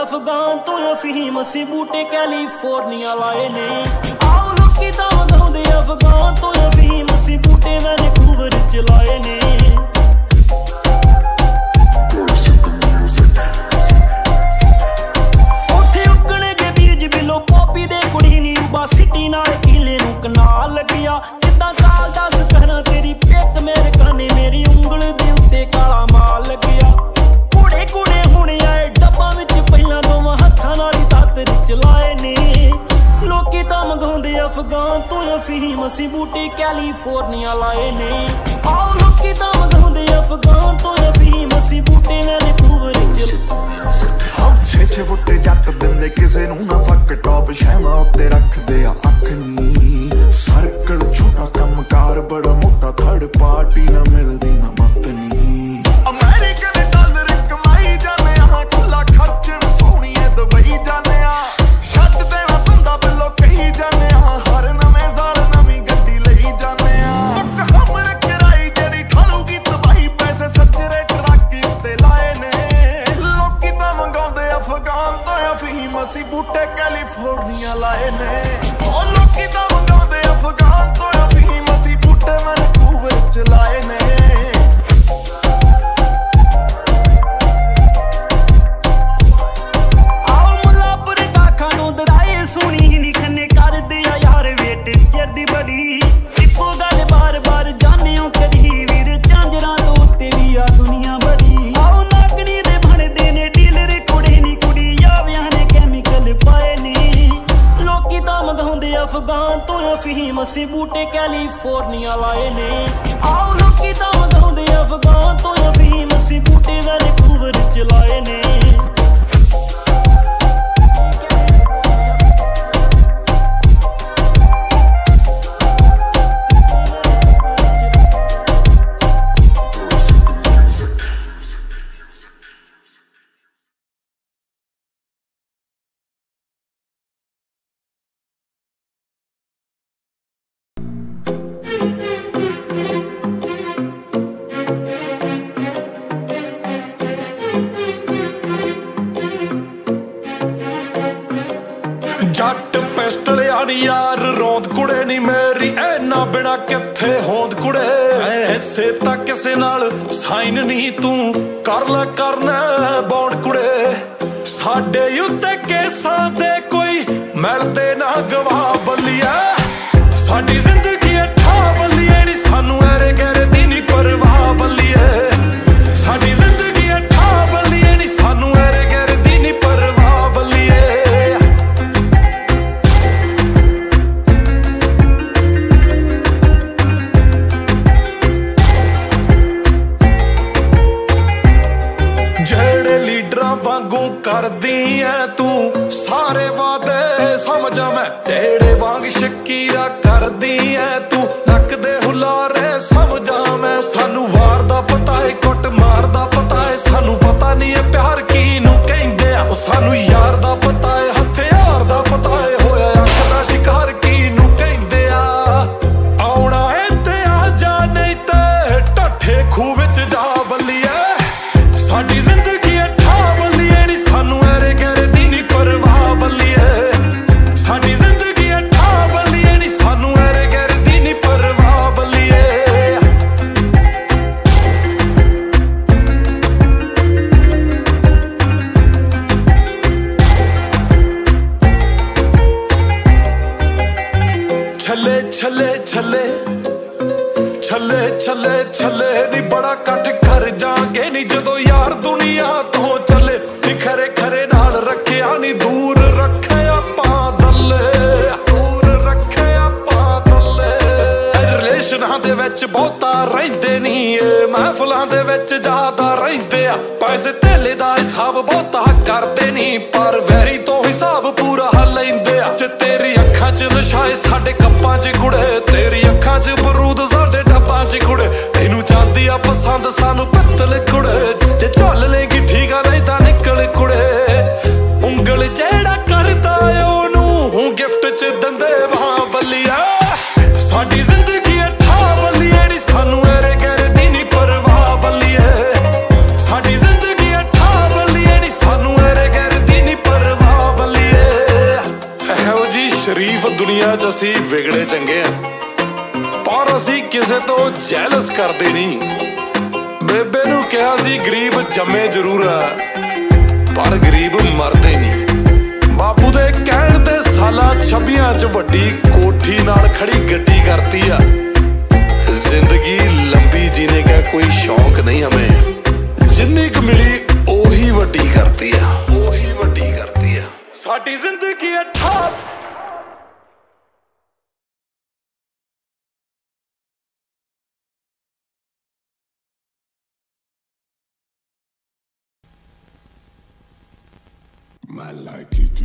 अफगान तो अफीम असी बूटे कैलीफोर्निया लाए ने। आओ लोकी तां वधाउंदे अफगान तो अफीम असी बूटे वैनकूवर च लाए ने। उत्थे उगणगे बीज बिलो पॉपी दे कुड़ी नी उबा सिटी नाल किले नूं कनाल लगिया। जिद्दां काल दस कहना तेरी पिक मेरे काने मेरी उंगल दे उत्ते काला माल लगिया। कूड़े कूड़े हुणे आए डब्बां विच पहिलां दोवां हत्थां नाल ही दातर चलाए ने। लोकी तां मंगाउंदे अफगान तो अफीम असी बूटे कैलीफोर्निया लाए ने। आओ लोकी तां मंगाउंदे अफगान तो अफीम असी बूटे वैनकूवर च। छे छे फुटे जट दिंदे किसे नूं ना फक टॉप शैवां उत्ते रखदे आ अख नी। सर्कल छोटा कमकार बड़ा मोटा थर्ड पार्टी ना मिलदी ना मत नी। अमेरिकन डॉलर कमाई जाने आ खुला खर्चण सोहणीए दुबई जाने आ। छड्ड देना धंधा बिलो कही जाने आ हर नवें साल नवीं गड्डी लई जाने आ। मुक हमर कराई जेड़ी ठालूगी तबाही पैसे सज्जरे ट्रक उत्ते लाए ने। लोकी तां मंगाउंदे अफगान तो अफीम असी बूटे कैलीफोर्निया लाए ने। ओ लोकी तां मंगाउंदे अफगान तो अफीम असी बूटे वैनकूवर च लाए ने। आओ मुल्लापुर दाखा तो दराए सुनी ही निखने कर दिया यार वेट चिरदी बड़ी। इक्को गल बार बार जाने करी वीर झांजरां तो उत्ते भी आ दुनिया बड़ी। आओ नागनी दे बनदे ने डीलर कुड़ी नी कुड़ी यावियां ने कैमिकल पाए नी। लोकी तां मंगाउंदे अफगान तो अफीम असी बूटे कैलीफोर्निया लाए ने। आओ लोकी तां मंगाउंदे अफगान तो अफीम असी बूटे वैनकूवर च लाए ने। जट पिस्टल यानी यार रौंद कुड़े नी मेरी ऐना बिना किथे होंद कुड़े। ऐसे तां किसे नाल साइन नहीं तू कर ले करना बौंड कुड़े। साडे उत्ते केसां दे कोई मिलदे ना गवाह बल्लिया। साडी जिंदगी ठा बल्लिए नी सानू ऐरे गैरे दी नी परवाह बल्लिए। साडी जिंदगी ठा बल्लिए नी सानू ऐरे गैरे दी नी परवाह बल्लिए। जेड़े लीडरां वांगू करदी ऐ तू सारे वादे समझा मैं। तेरे वांग शकीरा करदी ऐ तू नक दे हुलारे समझा मैं। सानू वार दा पता है कुट मार दा पता है सानू पता नहीं है प्यार किनू कहिंदे आ। सानू यार दा पता है हथियार दा पता है होया अख दा शिकार किनू कहिंदे आ। आउणा है ते आ जा नहीं ते ढट्ठे खूह विच जा बल्लिए। साडी जिंदगी ठा बल्लिए नी सानू ऐरे गैरे दी नी परवाह बल्लिए। साडी जिंदगी ठा बल्लिए नी सानू ऐरे गैरे दी नी परवाह बल्लिए। छले छले छले छले छले छले नी बड़ा कट कर जागे नी जदों यार दुनिया तो चले। नी खरे खरे नाल रखिया नी दूर रखे आपां दल्ले। दूर रखे आपां दल्ले। रिलेशनां दे विच बहुता रहिंदे नी महफिलां दे विच ज्यादा रहिंदे आ। पैसे धेले दा हिसाब बहुता करदे नी पर वैरी तो हिसाब पूरा लैंदे आ। जे तेरी अखां च नशाए साडे कप्पां च कुड़े। तेरी अखां च बरूद साडे डब्बां च कुड़े। तेनू चांदी आ पसंद सानू पित्तल कुड़े। जे चल लेगी ठीक आ नहीं तां निकल कुड़े। उंगल जेड़ा करदा ओनू गिफ्ट च दंदे वहां बल्लिया। साडी जिंदगी ठा बल्लिए नी सानू ऐरे गैरे दी नी परवाह बल्लिए। साडी जिंदगी ठा बल्लिए नी सानू ऐरे गैरे दी नी ਅਸੀਂ ਵਿਗੜੇ ਚੰਗੇ ਆ, ਪਰ ਅਸੀਂ ਕਿਸੇ ਤੋਂ ਜੈਲਸ ਕਰਦੇ ਨਹੀਂ। ਬੇਬੇ ਨੂੰ ਕਿਹਾ ਸੀ ਗਰੀਬ ਜੰਮੇ ਜ਼ਰੂਰ ਆ, ਪਰ ਗਰੀਬ ਮਰਦੇ ਨਹੀਂ। ਬਾਪੂ ਦੇ ਕਹਿਣ ਤੇ ਸਾਲਾਂ 26 ਚ ਵੱਡੀ ਕੋਠੀ ਨਾਲ ਖੜੀ ਗੱਡੀ ਕਰਤੀ ਆ। ਜ਼ਿੰਦਗੀ ਲੰਬੀ ਜੀਨੇ का कोई शौक नहीं हमें, जिन्नी क मिली ओही वड्डी करती है, ओही वड्डी करती है। साडी जिंदगी है ठाप। My like it.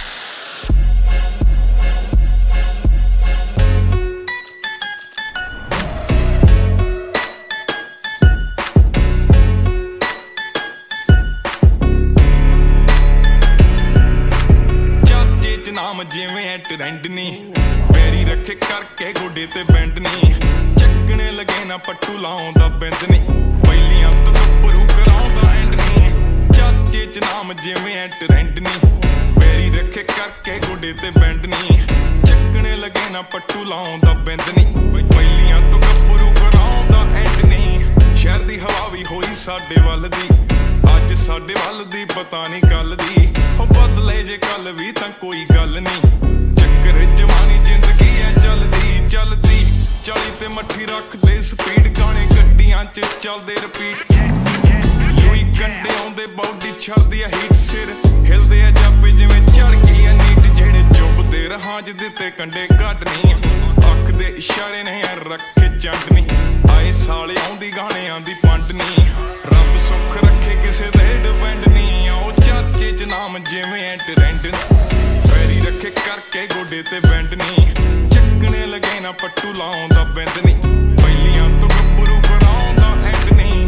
ਨਾਮ ਜਿਵੇਂ ਐ ਟ੍ਰੈਂਡ ਨੀ, ਫੇਰੀ ਰੱਖੇ ਕਰਕੇ ਗੋਡੇ ਤੇ ਬੈਂਡ ਨੀ, ਚੱਕਣੇ ਲਗੇ ਨਾ ਪੱਟੂ ਲਾਉਂਦਾ ਬਿੰਦ ਨੀ, ਪਹਿਲੀਆਂ ਤੋਂ ਗੱਭਰੂ ਕਰਾਉਂਦਾ ਐਂਡ ਨੀ। ਚਾਚੇ ਚ ਨਾਮ ਜਿਵੇਂ ਐ ਟ੍ਰੈਂਡ ਨੀ, ਫੇਰੀ ਰੱਖੇ ਕਰਕੇ ਗੋਡੇ ਤੇ ਬੈਂਡ ਨੀ, ਚੱਕਣੇ ਲਗੇ ਨਾ ਪੱਟੂ ਲਾਉਂਦਾ ਬਿੰਦ ਨੀ, ਪਹਿਲੀਆਂ ਤੋਂ ਗੱਭਰੂ ਕਰਾਉਂਦਾ ਐਂਡ ਨੀ। ਸ਼ਹਿਰ ਦੀ ਹਵਾ ਵੀ ਹੋਈ ਸਾਡੇ ਵੱਲ ਦੀ, ਅੱਜ ਸਾਡੇ ਵੱਲ ਦੀ ਪਤਾ ਨਹੀਂ ਕੱਲ ਦੀ, ਉਹ ਬਦਲੇ ਜੇ ਕੱਲ ਵੀ ਤਾਂ ਕੋਈ ਗੱਲ ਨਹੀਂ। ਚੱਕਰ ਜਵਾਨੀ ਜ਼ਿੰਦਗੀ ਐ ਚੱਲਦੀ ਚੱਲਦੀ, 40 ਤੇ ਮੱਠੀ ਰੱਖਦੇ ਸਪੀਡ, ਗਾਣੇ ਗੱਡੀਆਂ ਚ ਚੱਲਦੇ ਰਿਪੀਟ। ਯੂਈ ਕੰਡੇ ਆਉਂਦੇ ਬਾਡੀ ਛੱਡਦੀ ਆ ਹੀਟ, ਸਿਰ ਹਿਲਦੇ ਆ ਜਾਪੇ ਜਿਵੇਂ ਚੜ ਗਈ ਆ ਨੀਟ, ਜਿਹੜੇ ਚੁੱਪਦੇ ਰਹਾਂ ਚ ਦਿੱਤੇ ਕੰਡੇ ਕੱਢਣੀ, ਅੱਖ ਦੇ ਇਸ਼ਾਰੇ ਨੇ ਰੱਖੇ ਚੰਡ ਨੀ, ਆਏ ਸਾਲੇ ਆਉਂਦੀ ਗਾਣਿਆਂ ਦੀ ਪੰਡ ਨੀ, ਰੱਬ ਸੁੱਖ ਰੱਖੇ ਕਿਸੇ ਦੇ ਡਿਪੈਂਡ ਨੀ। ਆਓ ਚਾਚੇ ਚ ਨਾਮ ਜਿਵੇਂ ਐ ਟ੍ਰੈਂਡ, ਪੈਰੀ ਰੱਖੇ ਕਰਕੇ ਗੋਡੇ ਤੇ ਬੈਂਡ ਨੀ, ਚੱਕਣੇ ਲਗੇ ਨਾ ਪੱਟੂ ਲਾਉਂਦਾ ਬਿੰਦ ਨੀ, ਪਹਿਲੀਆਂ ਤੋਂ ਗੱਭਰੂ ਕਰਾਉਂਦਾ ਐਂਡ ਨੀ।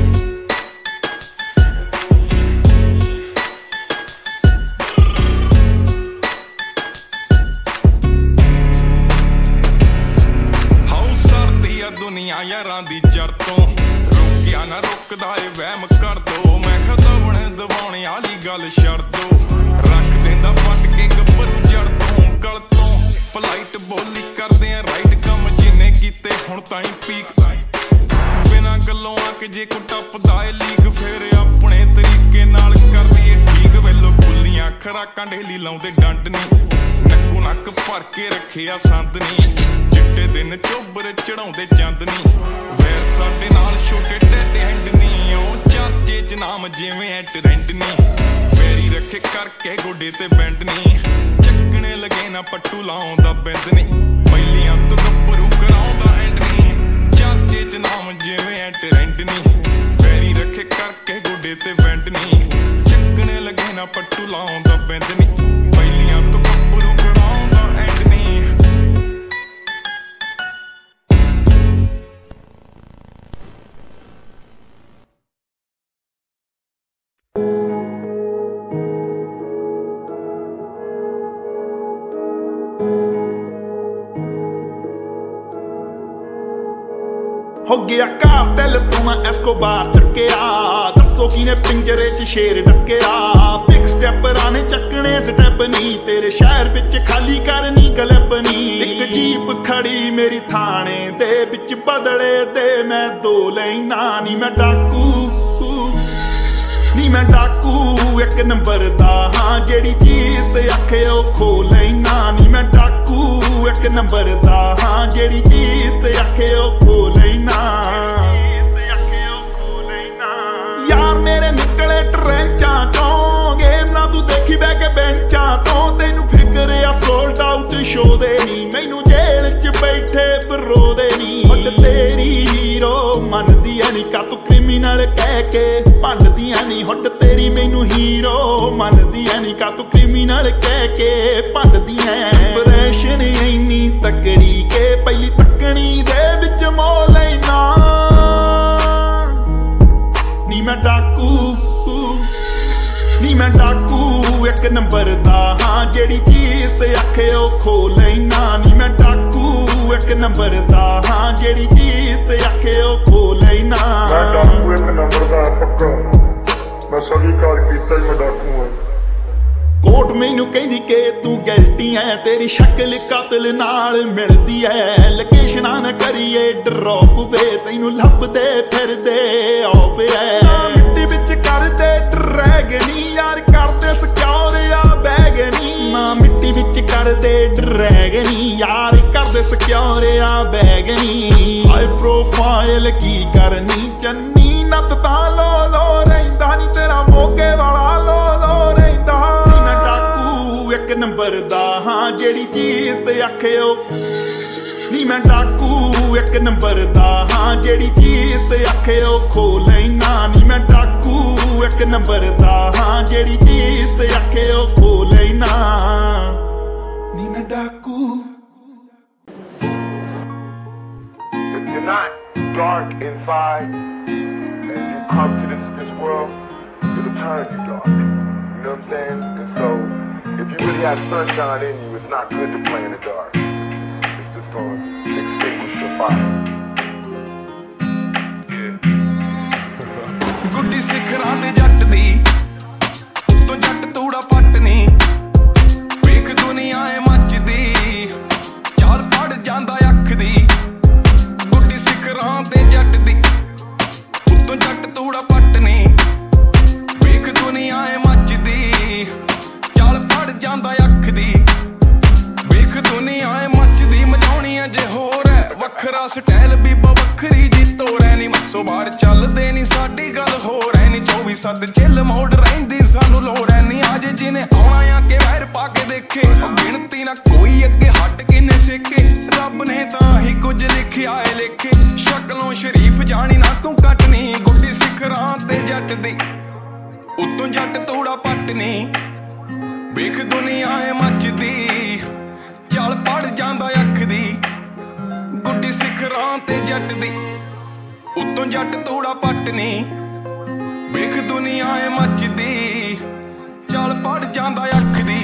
ਹਾਉ ਸਰਦੀ ਆ ਦੁਨੀਆ ਯਾਰਾਂ ਦੀ ਜੜ ਤੋਂ, ਰੁਕਿਆ ਨਾ ਰੁਕਦਾ ਏ ਵਹਿਮ ਕਰ ਦੋ, ਮੈਂ ਖਦਵਣ ਦਵਾਉਣੇ ਵਾਲੀ ਗੱਲ ਛੱਡ ਦੋ, ਰੱਖ ਦਿੰਦਾ ਪੱਟ ਕੇ ਗੱਭਰੂ ਜੜ ਤੋਂ ਗਲ ਤੋਂ, ਪਲਾਈਟ ਬੋਲੀ ਕਰਦੇ ਆ ਰਾਈਟ ਕੰਮ ਜਿੰਨੇ ਕੀਤੇ ਹੁਣ ਤਾਈਂ ਪੀਕ, ਬਿਨਾਂ ਗੱਲੋਂ ਆ ਕੇ ਜੇ ਕੋ ਟੱਪਦਾ ਏ ਲੀਕ, ਫੇਰ ਆਪਣੇ ਤਰੀਕੇ ਨਾਲ ਕਰਦੀ ਏ ਠੀਕ, ਵੇਲੋ ਖੁੱਲੀਆਂ ਖਰਾਕਾਂ ਢੇਲੀ ਲਾਉਂਦੇ ਡੰਡ ਨੀ, ਨੱਕੋ ਨੱਕ ਭਰ ਕੇ ਰੱਖਿਆ ਸੰਦ ਨੀ, ਚਿੱਟੇ ਦਿਨ ਚੋਬਰ ਚੜਾਉਂਦੇ ਚੰਦ ਨੀ, ਵੈਰ ਸਾਡੇ ਨਾਲ ਛੋਟੇ ਟੈਡੇ ਹੈਂਡ ਨੀ। ਉਹ ਚਾਚੇ ਚ ਨਾਮ ਜਿਵੇਂ ਐ ਟ੍ਰੈਂਡ ਨੀ, ਫੇਰੀ ਰੱਖੇ ਕਰਕੇ ਗੋਡੇ ਤੇ ਬੈਂਡ ਨੀ, ਚੱਕਣੇ ਲਗੇ ਨਾ ਪੱਟੂ ਲਾਉਂਦਾ ਬਿੰਦ ਨੀ, ਪਹਿਲੀਆਂ ਤੋਂ ਗੱਭਰੂ ਕਰਾਉਂਦਾ ਐਂਡ ਨੀ। ਚਾਚੇ ਚ ਨਾਮ ਜਿਵੇਂ ਐ ਟ੍ਰੈਂਡ ਨੀ, ਫੇਰੀ ਰੱਖੇ ਕਰਕੇ ਗੋਡੇ ਤੇ ਬੈਂਡ ਨੀ, ਚੱਕਣੇ ਲਗੇ ਨਾ ਪੱਟੂ ਲਾਉਂਦਾ ਬਿੰਦ ਨੀ, ਪਹਿਲੀਆਂ ਤੋਂ ਗੱਭਰੂ ਕਰਾਉਂਦਾ ਐਂਡ ਨੀ। ਹੋ ਗਿਆ ਕਾਰਟੈਲ ਤੂੰ ਮੈਂ ਐਸਕੋਬਾਰ ਚੱਕਿਆ, ਦੱਸੋ ਕਿਨੇ ਪਿੰਜਰੇ 'ਚ ਸ਼ੇਰ ਡੱਕਿਆ, ਬਿਗ ਸਟੈਪਰਾਂ ਨੇ ਚੱਕਣੇ ਸਟੈਪ ਨੀ, ਤੇਰੇ ਸ਼ਹਿਰ ਵਿੱਚ ਖਾਲੀ ਕਰਨੀ ਗਲਪ ਨੀ, ਇੱਕ ਜੀਪ ਖੜੀ ਮੇਰੀ ਥਾਣੇ ਦੇ ਵਿੱਚ ਬਦਲੇ ਦੇ ਮੈਂ 2 ਲੈਣਾ ਨੀ, ਮੈਂ ਡਾਕੂ ਨੀ ਮੈਂ ਡਾਕੂ ਇੱਕ ਨੰਬਰ ਦਾ ਹਾਂ, ਜਿਹੜੀ ਚੀਜ਼ ਤੇ ਆਖੇ ਉਹ ਖੋ ਲੈਣਾ ਨੀ, ਮੈਂ ਡਾਕੂ ਇੱਕ ਨੰਬਰ ਦਾ ਹਾਂ, ਜਿਹੜੀ ਚੀਜ਼ ਤੇ ਆਖੇ ਉਹ ਖੋ ਲੈਣਾ। ਯਾਰ ਮੇਰੇ ਨਿਕਲੇ ਟਰੈਂਚਾਂ ਚੋਂ, ਗੇਮ ਨਾ ਤੂੰ ਦੇਖੀ ਬਹਿ ਕੇ ਬੈਂਚਾਂ ਤੋਂ, ਤੈਨੂੰ ਫਿਕਰ ਆ ਸੋਲਡ ਆਊਟ ਸ਼ੋ ਦੇ ਨੀ, ਮੈਨੂੰ ਜੇਲ੍ਹ 'ਚ ਬੈਠੇ ਬਰੋ ਦੇ ਨੀ, ਹੁੱਡ ਤੇਰੀ ਹੀਰੋ ਮੰਨਦੀਆਂ ਨੀ, ਕਾ ਤੂੰ ਕ੍ਰਿਮੀਨਲ ਕਹਿ ਕੇ ਭੰਡਦੀਆਂ ਨੀ, ਹੁੱਡ ਤੇਰੀ ਮੈਨੂੰ ਹੀਰੋ ਮੰਨਦੀਆਂ ਨੀ, ਕਾ ਤੂੰ ਕ੍ਰਿਮੀਨਲ ਕਹਿ ਕੇ ਭੰਡਦੀਆਂ। ਇੰਪਰੈਸ਼ਨ ਇੰਨੀ ਤਕੜੀ ਕੇ ਪਹਿਲੀ ਤੱਕਣੀ ਦੇ ਵਿੱਚ ਮੋਹ ਲੈਣਾ ਨੀ, ਮੈਂ ਡਾਕੂ ਨੀ ਮੈਂ ਡਾਕੂ ਇੱਕ ਨੰਬਰ ਦਾ ਹਾਂ, ਜਿਹੜੀ ਚੀਜ਼ ਤੇ ਆਖੇ ਉਹ ਖੋ ਲੈਣਾ ਨੀ, ਮੈਂ ਡਾਕੂ ਇੱਕ ਨੰਬਰ ਦਾ ਹਾਂ, ਜਿਹੜੀ ਚੀਜ਼ ਤੇ ਆਖੇ ਉਹ ਖੋ ਲੈਣਾ। ਮੈਂ ਡਾਕੂ ਇੱਕ ਨੰਬਰ ਦਾ ਪੱਕਾ, ਮੈਂ ਸਗੀ ਕਾਰ ਕੀਤਾ ਹੀ ਮੈਂ ਡਾਕੂ ਹਾਂ। रिपोर्ट मैनू कहंदी कि तू गलती है, तेरी शक्ल कातिल नाल मिलदी है। लोकेशनां न करिए ड्रॉप वे, तैनू लभदे फिरदे ऑप है। मिट्टी विच करदे ड्रैगनी यार, करदे सिक्योर या बैगनी। ना मिट्टी विच करदे ड्रैगनी यार, करदे सिक्योर या बैगनी। हाई प्रोफाइल की करनी चन्नी, नत तां लो लो रहिंदा नी, तेरा मोगे वाला लो लो रहिंदा। मैं डाकू एक नंबर दा हां, जेड़ी चीज ते आखियो नी। मैं डाकू एक नंबर दा हां, जेड़ी चीज ते आखियो खो लैना नी। मैं डाकू एक नंबर दा हां, जेड़ी चीज ते आखियो खो लैना नी। मैं डाकू। If you're not dark inside and you come to this world, it'll turn you dark. You know what I'm saying? And so, if you really have sunshine in you, it's not good to play in the dark. It's just going to extinguish your fire. ਗੁੱਡੀ ਸਿਖਰਾਂ ਤੇ ਜੱਟ ਦੀ, ਉੱਤੋਂ ਜੱਟ ਤੂੜਾ ਪੱਟ ਨੀ। ਵੇਖ ਦੁਨੀਆ ਏ ਮੱਚਦੀ, ਚਾਲ ਪੜ ਜਾਂਦਾ ਅੱਖ ਦੀ। ਗੁੱਡੀ ਸਿਖਰਾਂ ਤੇ ਜੱਟ ਦੀ, ਉੱਤੋਂ ਜੱਟ ਤੂੜਾ ਪੱਟ ਨੀ। ਵੇਖ ਦੁਨੀਆ ਏ ਮੱਚਦੀ, ਚਾਲ ਪੜ ਜਾਂਦਾ ਅੱਖ ਦੀ। ਵੇਖ ਦੁਨੀਆ ਏ ਮੱਚਦੀ, ਮਚਾਉਣੀ ਅਜੇ ਹੋਰ ਹੈ ਵੱਖਰਾ ਸਟਾਈਲ, ਬੀਬਾ ਵੱਖਰੀ ਜੀ ਤੋਰੈ ਨੀ। ਮੱਸੋ ਬਾਹਰ ਚੱਲਦੇ ਨੀ, ਸਾਡੀ ਗੱਲ ਹੋਰ ਐ ਨੀ। 24/7 ਚਿੱਲ ਮੋੜ ਰਹਿੰਦੀ, ਸਾਨੂੰ ਲੋੜ ਐ ਨੀ। ਅੱਜ ਜਿਹਨੇ ਆਉਣਾ ਆ ਕੇ ਵੈਰ ਪਾ ਕੇ ਦੇਖੇ, ਗਿਣਤੀ ਨਾ ਕੋਈ ਅੱਗੇ ਹੱਟ ਕਿਨੇ ਸੇਕੇ। ਰੱਬ ਨੇ ਤਾਂ ਹੀ ਕੁਝ ਲਿਖਿਆ ਏ ਲੇਖੇ, ਸ਼ਕਲੋਂ ਸ਼ਰੀਫ ਜਾਣੀ ਨਾ ਤੂੰ ਕੱਟਣੀ। ਗੁੱਡੀ ਸਿਖਰਾਂ ਤੇ ਜੱਟ ਦੀ, ਉੱਤੋਂ ਜੱਟ ਤੂੜਾ ਪੱਟ ਨੀ। ਵੇਖ ਦੁਨੀਆ ਏ ਮੱਚਦੀ, ਚੱਲ ਪੜ ਜਾਂਦਾ ਅੱਖ ਦੀ। ਗੁੱਡੀ ਸਿਖਰਾਂ ਤੇ ਜੱਟ ਦੀ, ਉੱਤੋਂ ਜੱਟ ਤੂੜਾ ਪੱਟ ਨੀ। ਵੇਖ ਦੁਨੀਆ ਏ ਮੱਚਦੀ, ਚੱਲ ਪੜ ਜਾਂਦਾ ਅੱਖ ਦੀ।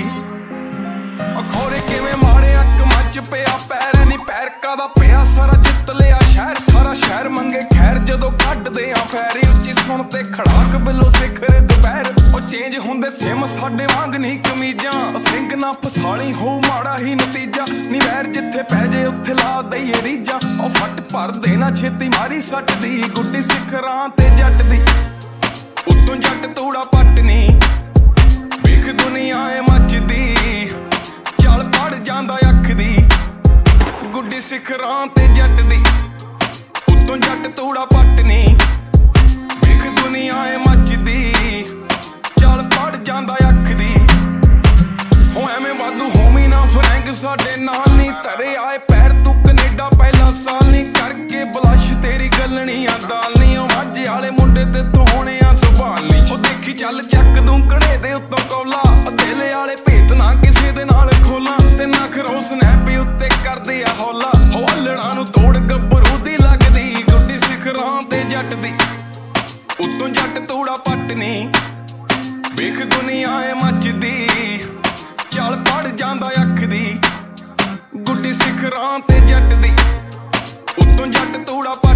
ਅਖੌਰੇ ਕਿਵੇਂ ਮਾਰੇ ਅੱਖ ਮੱਚ ਪਿਆ ਪੈਰ ਨੀ। ਪੈਰ ਕਾਦਾ ਪਿਆ ਸਾਰਾ ਜਿੱਤ ਲਿਆ ਸ਼ਹਿਰ, ਸਾਰਾ ਸ਼ਹਿਰ ਮੰਗੇ ਖੈਰ। ਜਦੋਂ ਕੱਢਦੇ ਆ ਫੈਰੀ ਉੱਚੀ ਸੁਣ ਤੇ ਖੜਾਕ ਬਿੱਲੋ ਸਿਖਰ ਦੁਪਹਿਰ। ਉਹ ਚੇਂਜ ਹੁੰਦੇ ਸਿਮ ਸਾਡੇ ਵਾਂਗ ਨੀ ਕਮੀਜ਼ਾਂ, ਸਿੰਘ ਨਾ ਫਸਾਲੀ ਹੋ ਮਾੜਾ ਹੀ ਨਤੀਜਾ ਨੀ। ਵੈਰ ਜਿੱਥੇ ਪੈ ਜੇ ਉੱਥੇ ਲਾ ਦਈਏ ਰੀਝਾਂ, ਉਹ ਫੱਟ ਭਰ ਦੇਣਾ ਛੇਤੀ ਮਾਰੀ ਸੱਟ ਦੀ। ਗੁੱਡੀ ਸਿਖਰਾਂ ਤੇ ਜੱਟ ਦੀ, ਉੱਤੋਂ ਜੱਟ ਤੂੜਾ ਪੱਟ ਨੀ। ਵੇਖ ਦੁਨੀਆ ਏ ਮੱਚਦੀ, ਚੱਲ ਪੜ ਜਾਂਦਾ ਅੱਖ ਦੀ। ਗੁੱਡੀ ਸਿਖਰਾਂ ਤੇ ਜੱਟ ਦੀ, ਉੱਤੋਂ ਜੱਟ ਤੂੜਾ ਪੱਟ ਨੀ। ਵੇਖ ਦੁਨੀਆ ਏ ਮੱਚਦੀ, ਚੱਲ ਪੜ ਜਾਂਦਾ ਅੱਖ ਦੀ। ਹੋ ਐਵੇਂ ਵਾਧੂ ਹੋਮੀ ਨਾ ਫਰੈਂਕ ਸਾਡੇ ਨਾਲ ਨੀ। ਧਰੇ ਆਏ ਪੈਰ ਤੂੰ ਕੈਨੇਡਾ ਪਹਿਲਾ ਸਾਲ ਨੀ। ਕਰਕੇ ਬਲਸ਼ ਤੇਰੀ ਗੱਲਣੀਆਂ ਦਾਲ ਨੀ। ਉਹ ਮਾਝੇ ਵਾਲੇ ਮੁੰਡੇ ਤੇ ਤੂੰ ਹੋਣੇ ਆ ਸੰਭਾਲ ਨੀ। ਉਹ ਦੇਖੀ ਚੱਲ ਚੱਕ ਦੂੰ ਕੜੇ ਦੇ ਉੱਤੋਂ ਕੋਲਾ, ਦਿਲ ਵਾਲੇ ਭੇਤ ਨਾ ਕਿਸੇ ਦੇ ਨਾਲ ਖੋਲਾਂ। ਤੇ ਨਾ ਖਰੋ ਸਨੈਪ ਉੱਤੇ ਕਰਦੇ ਆ ਹੌਲਾ, ਹੌਲੜਾਂ ਨੂੰ ਤੋੜ ਗੱਭਰੂ ਦੀ ਲੱਗਦੀ। ਗੁੱਡੀ ਸਿਖਰਾਂ ਤੇ ਜੱਟ ਦੀ, ਉੱਤੋਂ ਜੱਟ ਤੂੜਾ ਪੱਟ ਨੀ। ਵੇਖ ਦੁਨੀਆ ਏ ਮੱਚਦੀ, ਚੱਲ ਪੜ ਜਾਂਦਾ ਅੱਖ ਦੀ। ਗੁੱਡੀ ਸਿਖਰਾਂ ਤੇ ਜੱਟ ਦੀ, ਉੱਤੋਂ ਜੱਟ ਤੂੜਾ